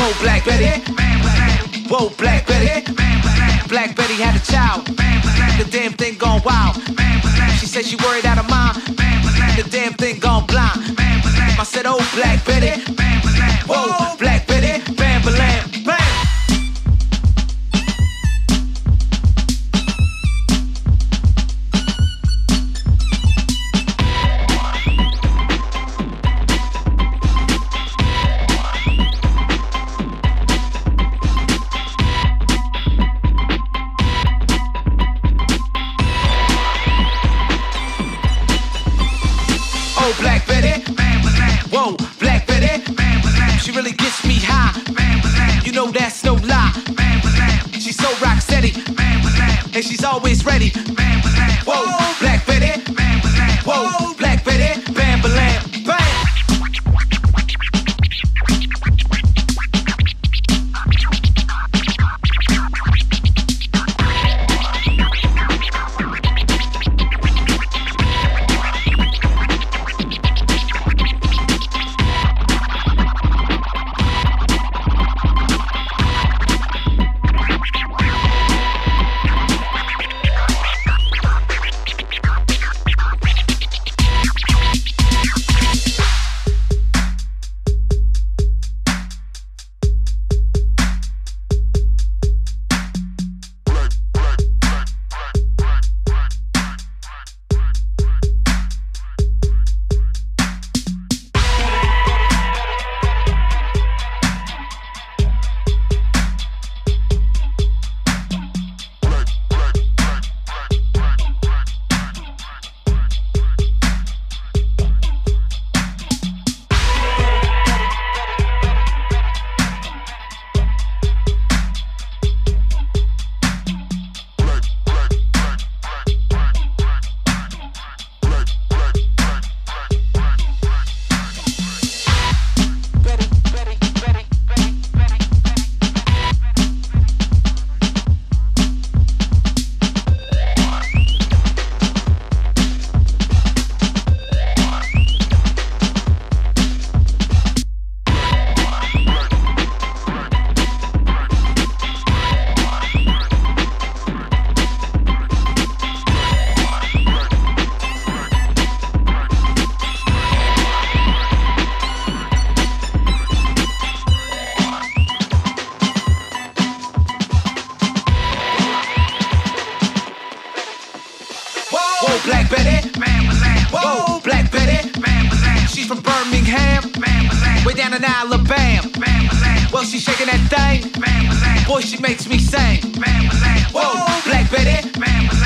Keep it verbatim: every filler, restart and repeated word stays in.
Whoa, Black Betty. Whoa, Black Betty. Black Betty had a child. The damn thing gone wild. She said she worried out of mind. The damn thing gone blind. I said, oh, Black Betty. Whoa, Black Betty. Bam, bam, bam. Oh, Black Betty. Whoa, Black Betty. She really gets me high. You know that's no lie. She's so rock steady. And she's always ready. Whoa, Black Betty. Whoa, Black Betty. Bam, bam, bam. Black Betty. Whoa, Black Betty. She's from Birmingham, way down in Alabama. Well, she's shaking that thing. Boy, she makes me sing. Whoa, Black Betty.